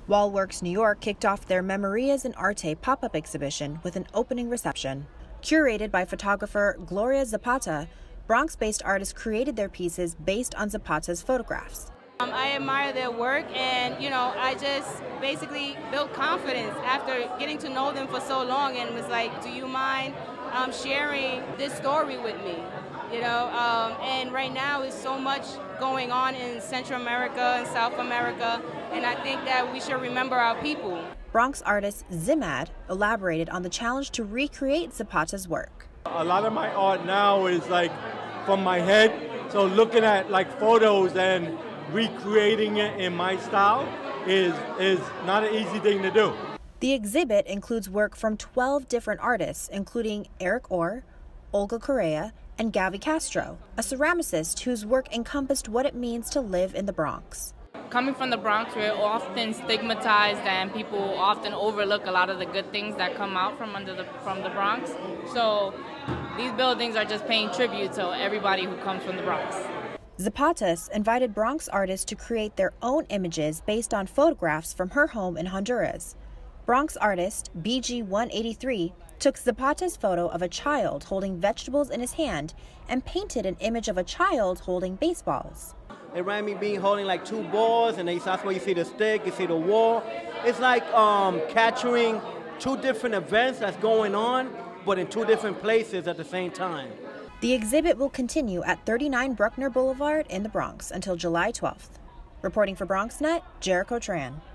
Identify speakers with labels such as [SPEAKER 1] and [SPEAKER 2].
[SPEAKER 1] Wallworks, New York kicked off their Memorias and Arte pop-up exhibition with an opening reception. Curated by photographer Gloria Zapata, Bronx-based artists created their pieces based on Zapata's photographs.
[SPEAKER 2] I admire their work, and I just basically built confidence after getting to know them for so long, and was like, do you mind sharing this story with me? And right now is so much going on in Central America and South America, and I think that we should remember our people.
[SPEAKER 1] Bronx artist Zimad elaborated on the challenge to recreate Zapata's work.
[SPEAKER 3] A lot of my art now is like from my head, so looking at like photos and recreating it in my style is not an easy thing to do.
[SPEAKER 1] The exhibit includes work from 12 different artists, including Eric Orr, Olga Correa, and Gavi Castro, a ceramicist whose work encompassed what it means to live in the Bronx.
[SPEAKER 4] Coming from the Bronx, we're often stigmatized and people often overlook a lot of the good things that come out from the Bronx. So these buildings are just paying tribute to everybody who comes from the Bronx.
[SPEAKER 1] Zapata invited Bronx artists to create their own images based on photographs from her home in Honduras. Bronx artist BG183 took Zapata's photo of a child holding vegetables in his hand and painted an image of a child holding baseballs.
[SPEAKER 5] It ran me being holding like two balls, and that's where you see the stick, you see the wall. It's like capturing two different events that's going on, but in two different places at the same time.
[SPEAKER 1] The exhibit will continue at 39 Bruckner Boulevard in the Bronx until July 12th. Reporting for BronxNet, Jericho Tran.